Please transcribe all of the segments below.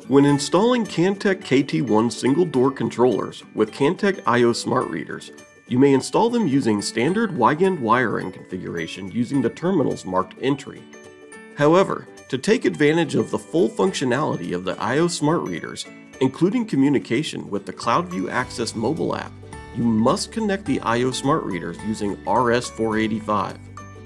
When installing Kantech KT-1 single-door controllers with Kantech ioSmart readers, you may install them using standard Wigand wiring configuration using the terminals marked entry. However, to take advantage of the full functionality of the ioSmart readers, including communication with the CloudView Access mobile app, you must connect the ioSmart readers using RS-485.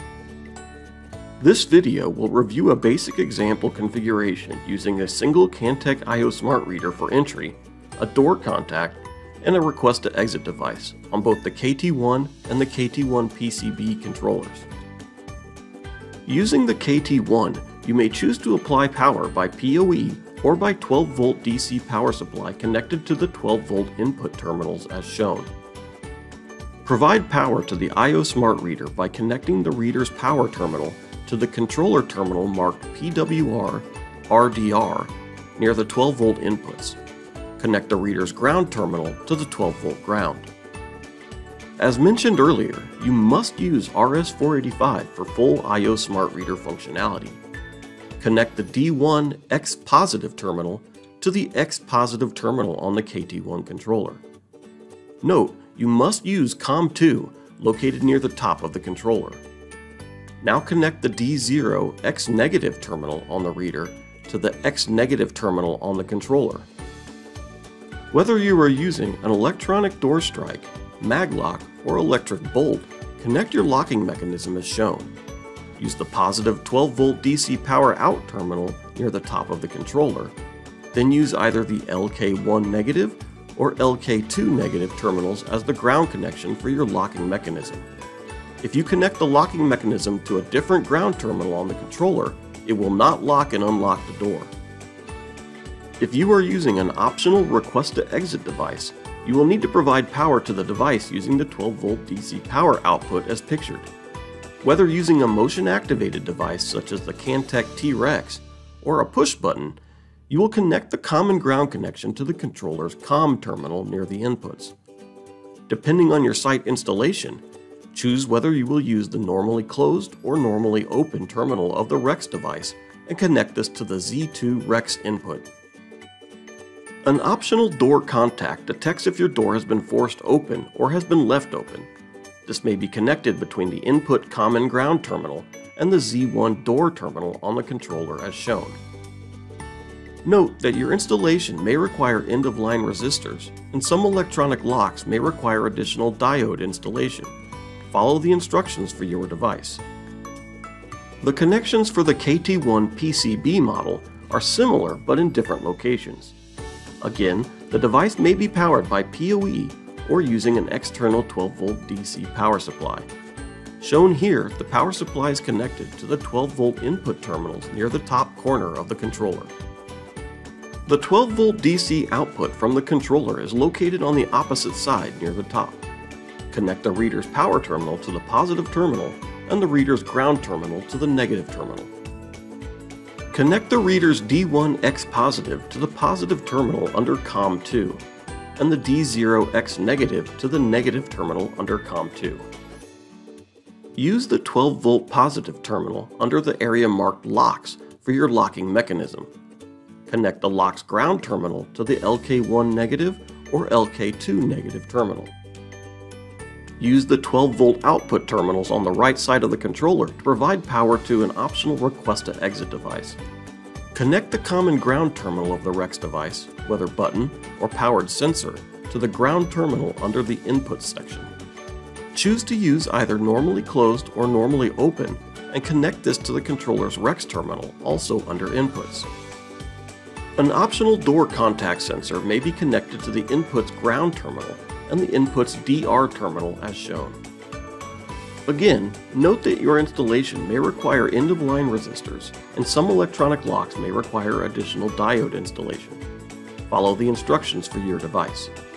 This video will review a basic example configuration using a single Kantech ioSmart reader for entry, a door contact, and a request to exit device on both the KT-1 and the KT-1 PCB controllers. Using the KT-1, you may choose to apply power by PoE or by 12-volt DC power supply connected to the 12-volt input terminals as shown. Provide power to the ioSmart reader by connecting the reader's power terminal to the controller terminal marked PWR RDR near the 12-volt inputs. Connect the reader's ground terminal to the 12-volt ground. As mentioned earlier, you must use RS-485 for full ioSmart reader functionality. Connect the D1 X positive terminal to the X positive terminal on the KT-1 controller. Note, you must use COM2 located near the top of the controller. Now connect the D0 X negative terminal on the reader to the X negative terminal on the controller. Whether you are using an electronic door strike, maglock, or electric bolt, connect your locking mechanism as shown. Use the positive 12-volt DC power out terminal near the top of the controller, then use either the LK1 negative or LK2 negative terminals as the ground connection for your locking mechanism. If you connect the locking mechanism to a different ground terminal on the controller, it will not lock and unlock the door. If you are using an optional request to exit device, you will need to provide power to the device using the 12-volt DC power output as pictured. Whether using a motion-activated device such as the Kantech T-Rex or a push button, you will connect the common ground connection to the controller's COM terminal near the inputs. Depending on your site installation, choose whether you will use the normally closed or normally open terminal of the Rex device and connect this to the Z2 Rex input. An optional door contact detects if your door has been forced open or has been left open. This may be connected between the input common ground terminal and the Z1 door terminal on the controller as shown. Note that your installation may require end-of-line resistors, and some electronic locks may require additional diode installation. Follow the instructions for your device. The connections for the KT-1 PCB model are similar but in different locations. Again, the device may be powered by PoE or using an external 12-volt DC power supply. Shown here, the power supply is connected to the 12-volt input terminals near the top corner of the controller. The 12-volt DC output from the controller is located on the opposite side near the top. Connect the reader's power terminal to the positive terminal and the reader's ground terminal to the negative terminal. Connect the reader's D1 X positive to the positive terminal under COM2 and the D0 X negative to the negative terminal under COM2. Use the 12-volt positive terminal under the area marked locks for your locking mechanism. Connect the lock's ground terminal to the LK1 negative or LK2 negative terminal. Use the 12-volt output terminals on the right side of the controller to provide power to an optional request to exit device. Connect the common ground terminal of the Rex device, whether button or powered sensor, to the ground terminal under the input section. Choose to use either normally closed or normally open and connect this to the controller's Rex terminal, also under inputs. An optional door contact sensor may be connected to the input's ground terminal and the input's DR terminal as shown. Again, note that your installation may require end-of-line resistors, and some electronic locks may require additional diode installation. Follow the instructions for your device.